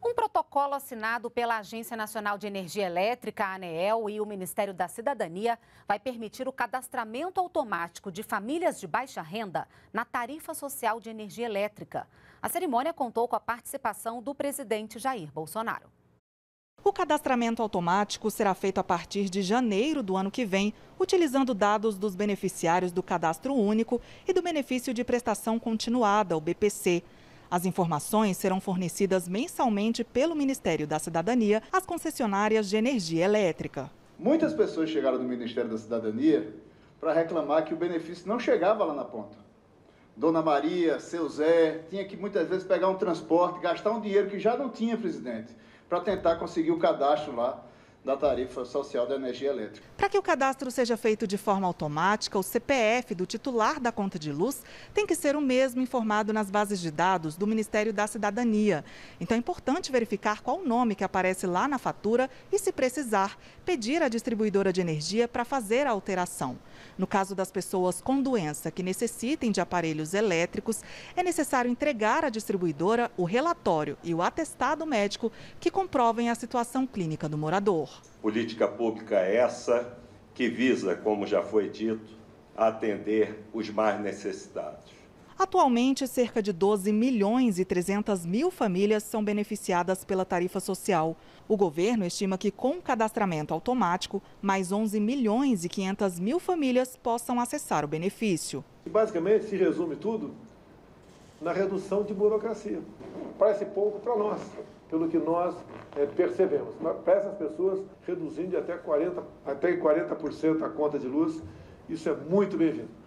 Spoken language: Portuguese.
Um protocolo assinado pela Agência Nacional de Energia Elétrica, a ANEEL, e o Ministério da Cidadania vai permitir o cadastramento automático de famílias de baixa renda na tarifa social de energia elétrica. A cerimônia contou com a participação do presidente Jair Bolsonaro. O cadastramento automático será feito a partir de janeiro do ano que vem, utilizando dados dos beneficiários do Cadastro Único e do Benefício de Prestação Continuada, o BPC. As informações serão fornecidas mensalmente pelo Ministério da Cidadania às concessionárias de energia elétrica. Muitas pessoas chegaram do Ministério da Cidadania para reclamar que o benefício não chegava lá na ponta. Dona Maria, seu Zé, tinha que muitas vezes pegar um transporte, gastar um dinheiro que já não tinha, presidente, para tentar conseguir o cadastro lá da tarifa social da energia elétrica. Para que o cadastro seja feito de forma automática, o CPF do titular da conta de luz tem que ser o mesmo informado nas bases de dados do Ministério da Cidadania. Então é importante verificar qual o nome que aparece lá na fatura e, se precisar, pedir à distribuidora de energia para fazer a alteração. No caso das pessoas com doença que necessitem de aparelhos elétricos, é necessário entregar à distribuidora o relatório e o atestado médico que comprovem a situação clínica do morador. Política pública é essa que visa, como já foi dito, atender os mais necessitados. Atualmente, cerca de 12 milhões e 300 mil famílias são beneficiadas pela tarifa social. O governo estima que, com o cadastramento automático, mais 11 milhões e 500 mil famílias possam acessar o benefício. Basicamente, se resume tudo na redução de burocracia. Parece pouco para nós, pelo que nós percebemos. Para essas pessoas, reduzindo de até 40% a conta de luz, isso é muito bem-vindo.